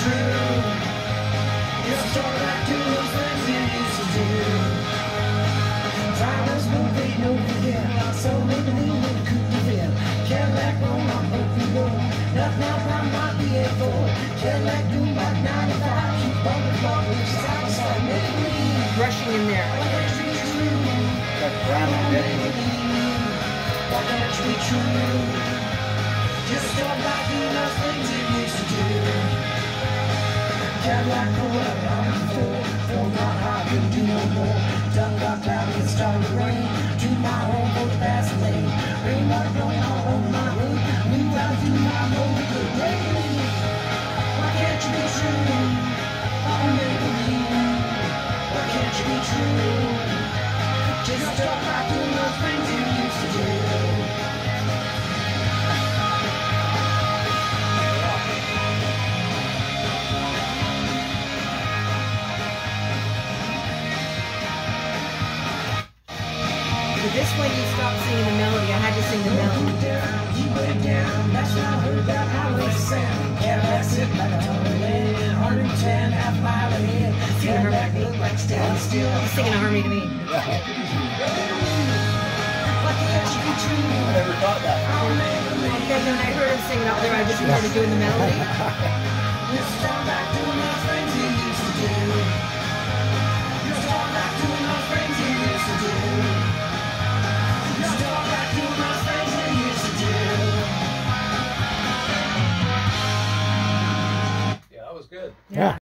true. You'll start back doing those things you used to do. Time is moving over here, so Maybelline and couldn't defend. Cadillac on my open road, nothing else I might be a fool. Cadillac doing like 95, keep bumping bumping, side to side. Maybelline, Rushing in there. why can't you be true? Why can't you be true? Just start back doing those things you used to do. Cadillac go up, I'm full, full not high, couldn't do no more. Done got cloudy, it started to rain. To my home, go to pass the lane. Rainwater blowing all over my hood. New out to my road, good rain. Why can't you be true? Oh, Maybelline. Why can't you be true? Just start back doing those things you used to do. This one you stopped singing the melody. I had to sing the melody. You went down, that's when I heard that highway sound. Cadillac sitting like a tumbleweed, 110, half mile ahead. Cadillac looked like standing still. He's singing a harmony to me. Why can't you be true? I never thought that. Because when I heard him singing out there, I just started doing the melody. Just start back doing those things you used to do. Just start back doing those things you used to do. Just start back doing those things you used to do. Yeah, that was good. Yeah.